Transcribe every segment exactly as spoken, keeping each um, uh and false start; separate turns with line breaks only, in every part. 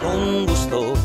con gusto.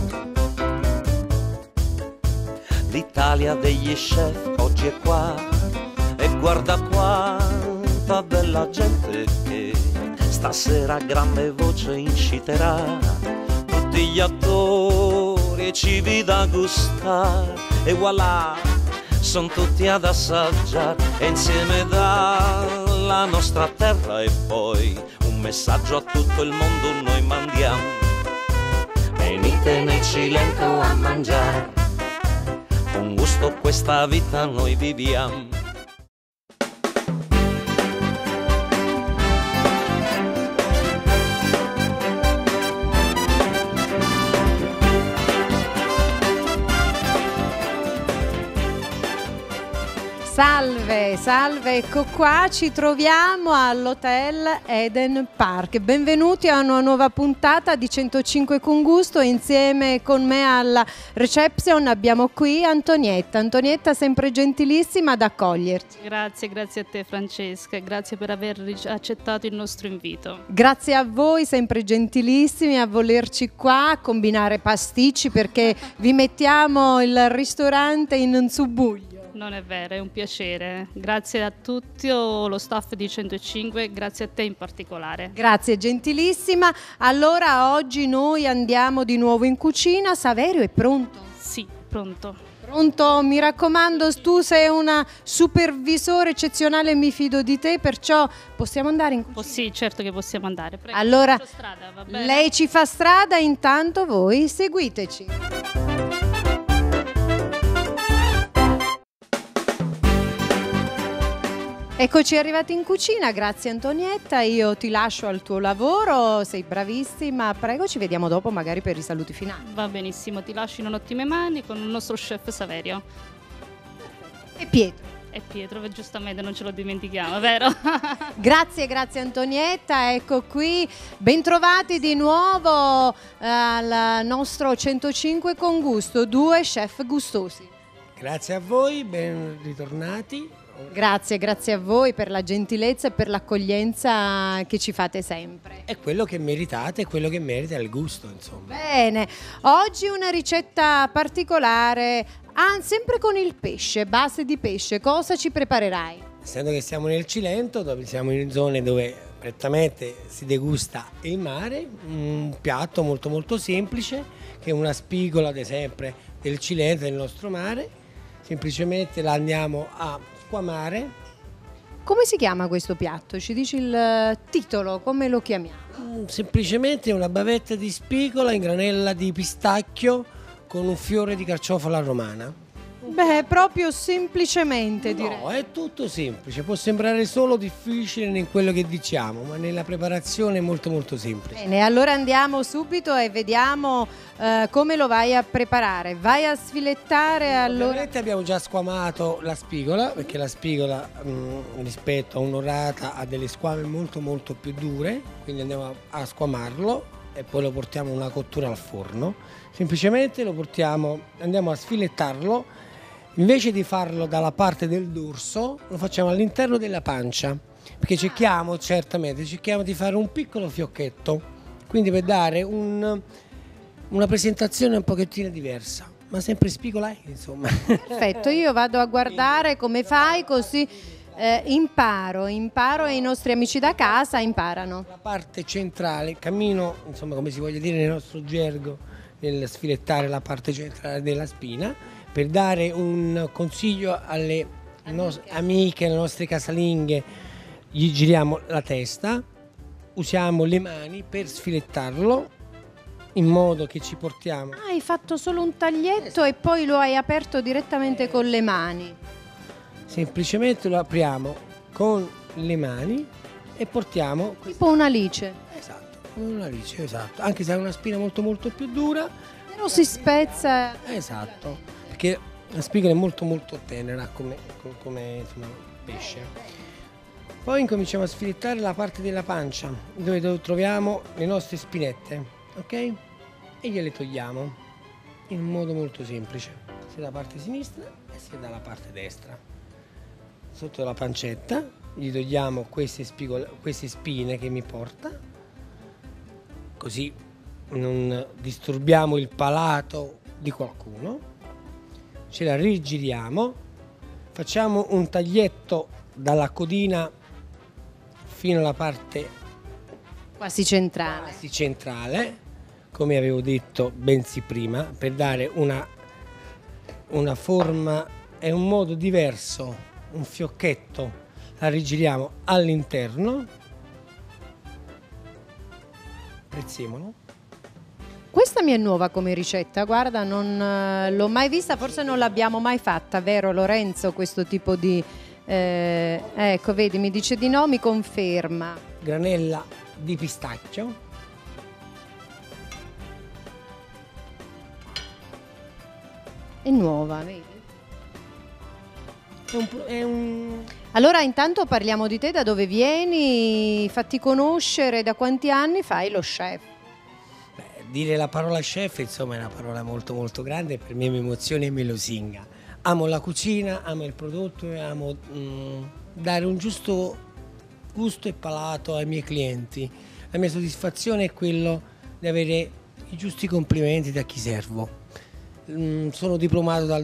L'Italia degli chef oggi è qua e guarda quanta bella gente che stasera a grande voce inciterà tutti gli attori e cibi da gustare e voilà, son tutti ad assaggiare e insieme dalla nostra terra e poi un messaggio a tutto il mondo noi mandiamo: venite nel Cilento a mangiare, con gusto questa vita noi viviamo.
Salve, salve, ecco qua, ci troviamo all'Hotel Eden Park. Benvenuti a una nuova puntata di centocinque con gusto. Insieme con me alla reception abbiamo qui Antonietta. Antonietta sempre gentilissima ad accoglierci.
Grazie, grazie a te Francesca, grazie per aver accettato il nostro invito.
Grazie a voi, sempre gentilissimi a volerci qua, a combinare pasticci perché vi mettiamo il ristorante in subbuglio.
Non è vero, è un piacere. Grazie a tutti lo staff di centocinque, grazie a te in particolare.
Grazie, gentilissima. Allora oggi noi andiamo di nuovo in cucina. Saverio è pronto?
Sì, pronto.
Pronto, mi raccomando, tu sei una supervisore eccezionale e mi fido di te, perciò possiamo andare in cucina?
Oh, sì, certo che possiamo andare. Prego,
allora,
strada, va bene?
Lei ci fa strada, intanto voi seguiteci. Eccoci arrivati in cucina, grazie Antonietta, io ti lascio al tuo lavoro, sei bravissima, prego ci vediamo dopo magari per i saluti finali.
Va benissimo, ti lascio in ottime mani con il nostro chef Saverio.
E Pietro.
E Pietro, giustamente non ce lo dimentichiamo, vero?
Grazie, grazie Antonietta, ecco qui, bentrovati di nuovo al nostro centocinque con gusto, due chef gustosi.
Grazie a voi, ben ritornati.
Grazie, grazie a voi per la gentilezza e per l'accoglienza che ci fate sempre.
È quello che meritate, è quello che merita il gusto, insomma.
Bene, oggi una ricetta particolare, ah, sempre con il pesce, base di pesce, cosa ci preparerai?
Essendo che siamo nel Cilento, dove siamo in zone dove prettamente si degusta il mare, un piatto molto molto semplice, che è una spigola ad esempio del Cilento, del nostro mare, semplicemente la andiamo a squamare.
Come si chiama questo piatto? Ci dici il titolo, come lo chiamiamo?
Semplicemente una bavetta di spigola in granella di pistacchio con un fiore di carciofala romana.
Beh, proprio semplicemente direi.
No, è tutto semplice, può sembrare solo difficile in quello che diciamo, ma nella preparazione è molto molto semplice.
Bene, allora andiamo subito e vediamo eh, come lo vai a preparare. Vai a sfilettare allora.
Ovviamente abbiamo già squamato la spigola, perché la spigola mh, rispetto a un'orata ha delle squame molto molto più dure, quindi andiamo a, a squamarlo e poi lo portiamo a una cottura al forno. Semplicemente lo portiamo, andiamo a sfilettarlo. Invece di farlo dalla parte del dorso, lo facciamo all'interno della pancia, perché cerchiamo, certamente, cerchiamo di fare un piccolo fiocchetto, quindi per dare un, una presentazione un pochettino diversa, ma sempre spigola, insomma.
Perfetto, io vado a guardare come fai, così eh, imparo, imparo e i nostri amici da casa imparano.
La parte centrale, il cammino, insomma, come si voglia dire nel nostro gergo, nel sfilettare la parte centrale della spina. Per dare un consiglio alle nostre amiche, alle nostre casalinghe, gli giriamo la testa, usiamo le mani per sfilettarlo in modo che ci portiamo.
Ah, hai fatto solo un taglietto e poi lo hai aperto direttamente con le mani.
Semplicemente lo apriamo con le mani e portiamo...
Tipo un'alice.
Esatto, come un'alice, esatto. Anche se ha una spina molto molto più dura.
Però si spezza.
Esatto. Perché la spigola è molto molto tenera come, come insomma, pesce. Poi incominciamo a sfilettare la parte della pancia dove troviamo le nostre spinette, ok? E gliele togliamo in un modo molto semplice, sia dalla parte sinistra e sia dalla parte destra. Sotto la pancetta gli togliamo queste, spigole, queste spine che mi porta, così non disturbiamo il palato di qualcuno, ce la rigiriamo, facciamo un taglietto dalla codina fino alla parte
quasi centrale.
quasi centrale, come avevo detto benzi prima, per dare una, una forma e un modo diverso, un fiocchetto, la rigiriamo all'interno, prezzemolo.
Questa mi è nuova come ricetta, guarda, non eh, l'ho mai vista, forse non l'abbiamo mai fatta, vero Lorenzo, questo tipo di... Eh, ecco, vedi, mi dice di no, mi conferma.
Granella di pistacchio.
È nuova, vedi?
È un, è un...
Allora intanto parliamo di te, da dove vieni, fatti conoscere, da quanti anni fai lo chef?
Beh, dire la parola chef insomma è una parola molto molto grande, per me mi emoziona e me lusinga. Amo la cucina, amo il prodotto e amo mm, dare un giusto gusto e palato ai miei clienti. La mia soddisfazione è quello di avere i giusti complimenti da chi servo. Mm, sono diplomato dal,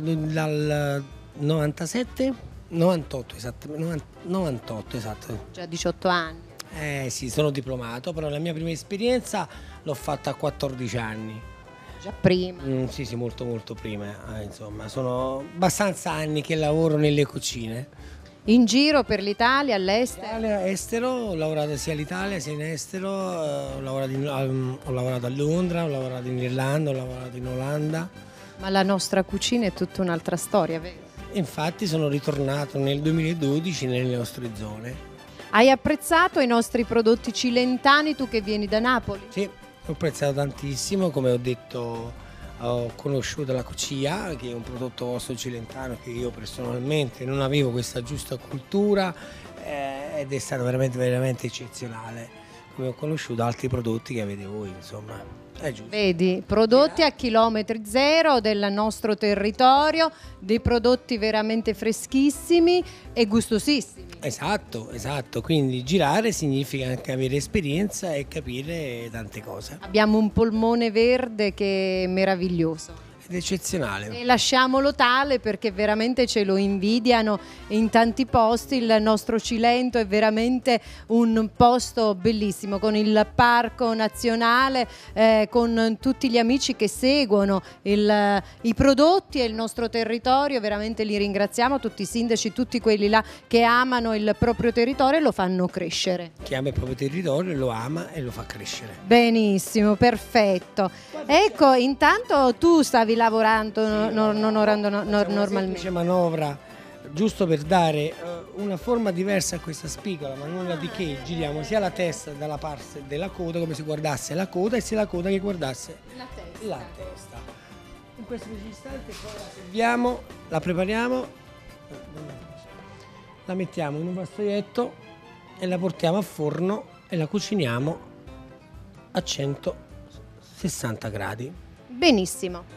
dal novantasette, novantotto esatto, novantotto esatto.
Già diciotto anni.
Eh sì, sono diplomato, però la mia prima esperienza l'ho fatta a quattordici anni.
Già prima.
Mm, sì, sì, molto molto prima, eh, insomma, sono abbastanza anni che lavoro nelle cucine.
In giro per l'Italia, all'estero?
Italia, estero, ho lavorato sia all'Italia sia in estero, eh, ho, lavorato in, um, ho lavorato a Londra, ho lavorato in Irlanda, ho lavorato in Olanda.
Ma la nostra cucina è tutta un'altra storia, vero?
Infatti sono ritornato nel duemiladodici nelle nostre zone.
Hai apprezzato i nostri prodotti cilentani, tu che vieni da Napoli?
Sì, ho apprezzato tantissimo, come ho detto ho conosciuto la Cucia, che è un prodotto vostro cilentano che io personalmente non avevo questa giusta cultura eh, ed è stato veramente veramente eccezionale, come ho conosciuto altri prodotti che avete voi, insomma. È giusto.
Vedi, prodotti a chilometri zero del nostro territorio, dei prodotti veramente freschissimi e gustosissimi.
Esatto, esatto, quindi girare significa anche avere esperienza e capire tante cose.
Abbiamo un polmone verde che è meraviglioso.
Ed è eccezionale.
E lasciamolo tale perché veramente ce lo invidiano in tanti posti. Il nostro Cilento è veramente un posto bellissimo, con il parco nazionale, eh, con tutti gli amici che seguono il, i prodotti e il nostro territorio. Veramente li ringraziamo, tutti i sindaci, tutti quelli là che amano il proprio territorio e lo fanno crescere.
Chi ama il proprio territorio lo ama e lo fa crescere.
Benissimo, perfetto. Ecco, intanto tu stavi lavorando no, no, non orando no, no, normalmente.
C'è manovra giusto per dare uh, una forma diversa a questa spigola, ma nulla di che. Giriamo sia la testa dalla parte della coda, come se guardasse la coda, e sia la coda che guardasse
La testa.
la testa. In questo istante poi la serviamo, la prepariamo, la mettiamo in un vastoietto e la portiamo a forno e la cuciniamo a centosessanta gradi.
Benissimo.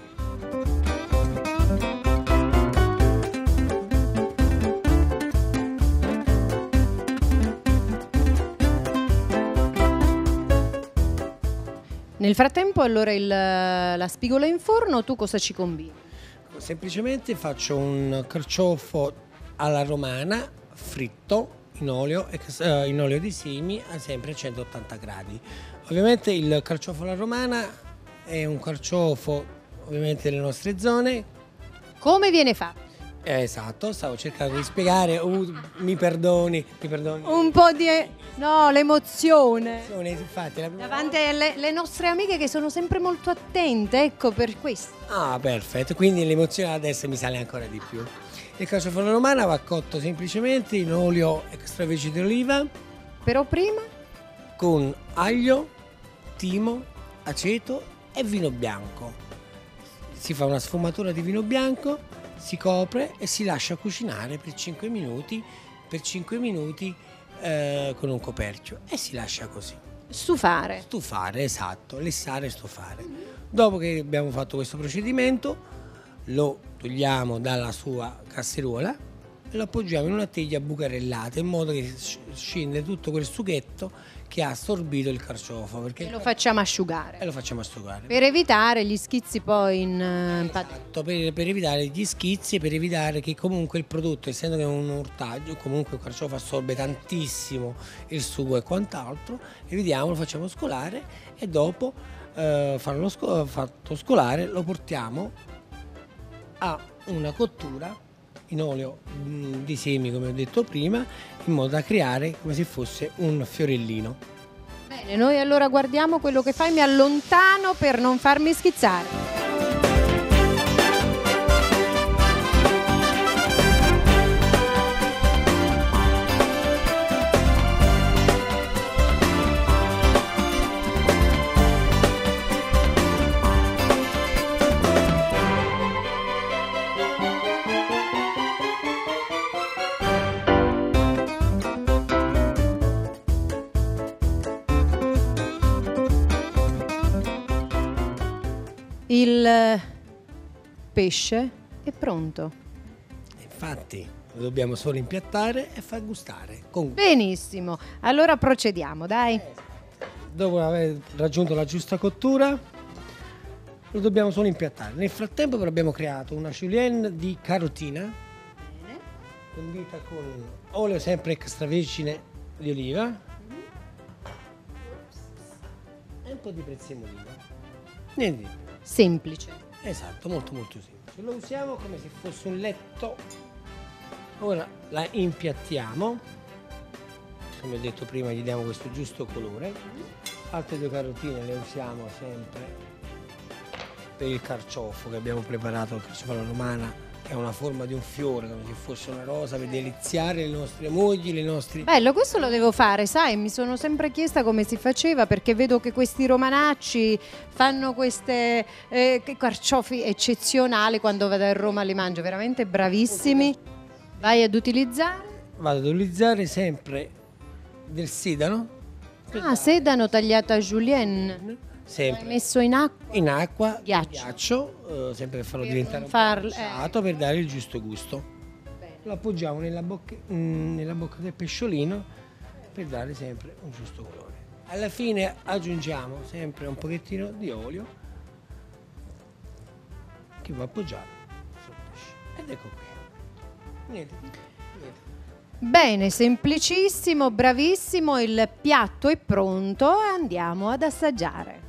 Nel frattempo allora il, la spigola in forno, tu cosa ci combini?
Semplicemente faccio un carciofo alla romana fritto in olio, eh, in olio di semi, sempre a centottanta gradi. Ovviamente il carciofo alla romana è un carciofo ovviamente delle nostre zone.
Come viene fatto?
Eh, esatto, stavo cercando di spiegare, uh, mi perdoni, mi perdoni.
Un po' di... no, l'emozione.
Infatti, la prima...
Davanti alle le nostre amiche che sono sempre molto attente, ecco per questo.
Ah, perfetto, quindi l'emozione adesso mi sale ancora di più. Il carciofo alla romana va cotto semplicemente in olio extravergine d'oliva.
Però prima?
Con aglio, timo, aceto e vino bianco. Si fa una sfumatura di vino bianco, si copre e si lascia cucinare per cinque minuti, per cinque minuti eh, con un coperchio e si lascia così.
Stufare.
Stufare, esatto, lessare e stufare. Dopo che abbiamo fatto questo procedimento, lo togliamo dalla sua casseruola e lo appoggiamo in una teglia bucarellata in modo che scende tutto quel sughetto che ha assorbito il carciofo. Perché
E lo facciamo asciugare.
E lo facciamo asciugare.
Per evitare gli schizzi poi in eh, padella.
Esatto, per, per evitare gli schizzi, per evitare che comunque il prodotto, essendo che è un ortaggio, comunque il carciofo assorbe tantissimo il sugo e quant'altro, evitiamo, lo facciamo scolare e dopo eh, farlo sco- fatto scolare lo portiamo a una cottura in olio mh, di semi, come ho detto prima, in modo da creare come se fosse un fiorellino.
Bene, noi allora guardiamo quello che fai, mi allontano per non farmi schizzare. Il pesce è pronto.
Infatti lo dobbiamo solo impiattare e far gustare. Con...
Benissimo, allora procediamo, dai.
Dopo aver raggiunto la giusta cottura lo dobbiamo solo impiattare. Nel frattempo però abbiamo creato una julienne di carotina. Bene. Condita con olio sempre extravergine di oliva e un po' di prezzemolino. Niente di più.
Semplice.
Esatto, molto molto semplice. Lo usiamo come se fosse un letto. Ora la impiattiamo. Come ho detto prima, gli diamo questo giusto colore. Altre due carotine le usiamo sempre per il carciofo che abbiamo preparato, il carciofo alla romana, che ha una forma di un fiore, come se fosse una rosa, per deliziare le nostre mogli, le nostre...
Bello, questo lo devo fare, sai, mi sono sempre chiesta come si faceva, perché vedo che questi romanacci fanno queste eh, carciofi eccezionali, quando vado a Roma li mangio, veramente bravissimi. Vai ad utilizzare?
Vado ad utilizzare sempre del sedano.
Ah, sedano tagliato a julienne.
Sempre.
L'hai messo in acqua?
In acqua,
Ghiaccio.
ghiaccio, eh, sempre per farlo
Per
diventare
non
un
farlo,
po' ghiacciato, per dare il giusto gusto.
Bene.
Lo appoggiamo nella, bocche- mm, nella bocca del pesciolino per dare sempre un giusto colore. Alla fine aggiungiamo sempre un pochettino di olio che va appoggiato sul pesce. Ed ecco qui. Niente, niente.
Bene, semplicissimo, bravissimo, il piatto è pronto e andiamo ad assaggiare.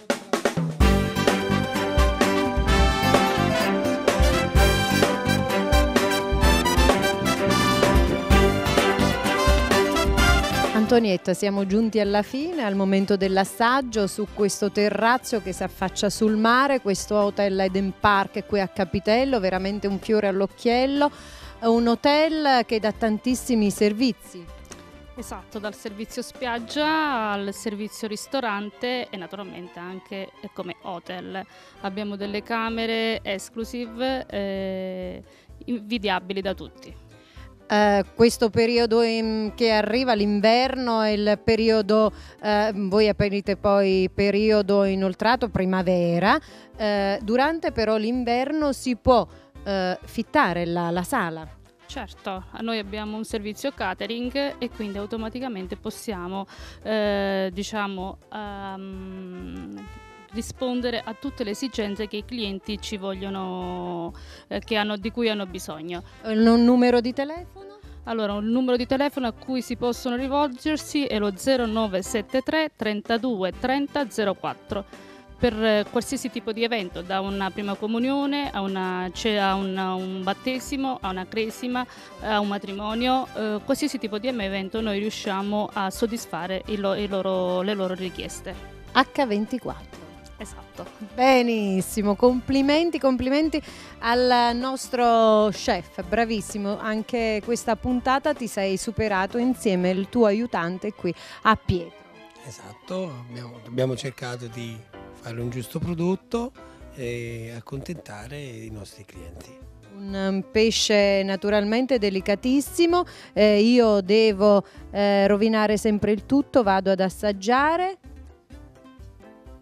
Antonietta, siamo giunti alla fine, al momento dell'assaggio su questo terrazzo che si affaccia sul mare, questo Hotel Eden Park qui a Capitello, veramente un fiore all'occhiello, un hotel che dà tantissimi servizi.
Esatto, dal servizio spiaggia al servizio ristorante e naturalmente anche come hotel. Abbiamo delle camere exclusive eh, invidiabili da tutti.
Uh, questo periodo in, che arriva l'inverno è il periodo, uh, voi aprite poi periodo inoltrato primavera, uh, durante però l'inverno si può uh, fittare la, la sala.
Certo, noi abbiamo un servizio catering e quindi automaticamente possiamo eh, diciamo um, rispondere a tutte le esigenze che i clienti ci vogliono, eh, che hanno, di cui hanno bisogno.
Un numero di telefono?
Allora, un numero di telefono a cui si possono rivolgersi è lo zero nove sette tre trentadue trenta zero quattro per qualsiasi tipo di evento, da una prima comunione a, una, a una, un battesimo, a una cresima, a un matrimonio, eh, qualsiasi tipo di evento noi riusciamo a soddisfare il lo, il loro, le loro richieste.
acca ventiquattro.
Esatto.
Benissimo, complimenti, complimenti al nostro chef, bravissimo, anche questa puntata ti sei superato insieme al tuo aiutante qui a Pietro.
Esatto, abbiamo, abbiamo cercato di fare un giusto prodotto e accontentare i nostri clienti.
Un pesce naturalmente delicatissimo, eh, io devo eh, rovinare sempre il tutto, vado ad assaggiare.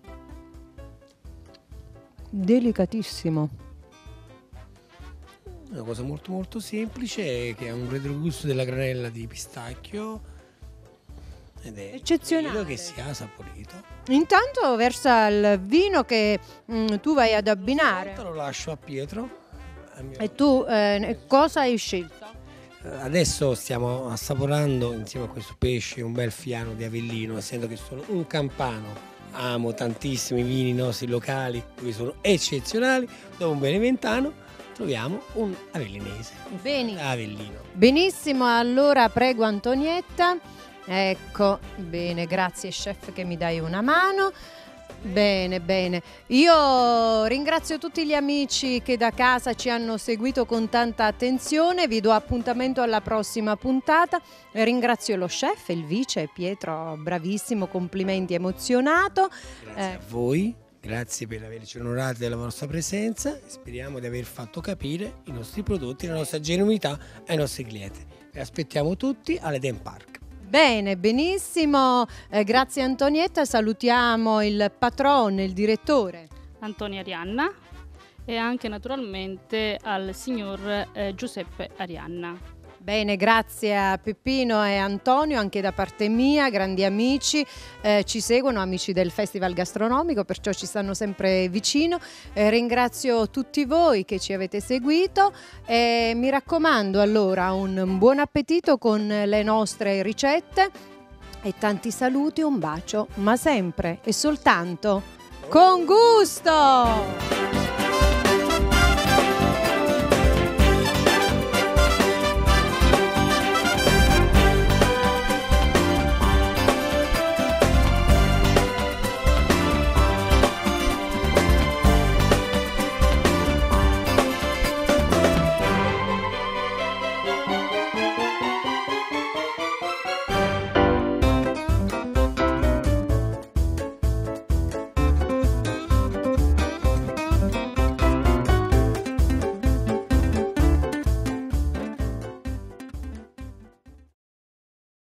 Delicatissimo.
È una cosa molto molto semplice che ha un retrogusto della granella di pistacchio ed è
eccezionale,
quello che si ha saporito.
Intanto versa il vino che mh, tu vai ad abbinare.
Intanto lo lascio a Pietro. al mio-
E tu eh, cosa hai scelto?
Adesso stiamo assaporando insieme a questo pesce un bel fiano di Avellino, essendo che sono un campano. Amo tantissimo i vini nostri locali, che sono eccezionali. Dopo un beneventano troviamo un avellinese, un
Bene.
Avellino.
Benissimo, allora prego Antonietta. Ecco, bene, grazie chef che mi dai una mano. Bene, bene. Io ringrazio tutti gli amici che da casa ci hanno seguito con tanta attenzione, vi do appuntamento alla prossima puntata. Ringrazio lo chef, il vice Pietro, bravissimo, complimenti, emozionato.
Grazie
Eh.
a voi, grazie per averci onorati della vostra presenza. Speriamo di aver fatto capire i nostri prodotti, la nostra genuinità ai nostri clienti. Vi aspettiamo tutti all'Eden Park.
Bene, benissimo, eh, grazie Antonietta, salutiamo il patrone, il direttore.
Antonia Arianna e anche naturalmente al signor eh, Giuseppe Arianna.
Bene, grazie a Peppino e Antonio, anche da parte mia, grandi amici, eh, ci seguono, amici del Festival Gastronomico, perciò ci stanno sempre vicino. Eh, ringrazio tutti voi che ci avete seguito e mi raccomando allora un buon appetito con le nostre ricette e tanti saluti, un bacio, ma sempre e soltanto con gusto!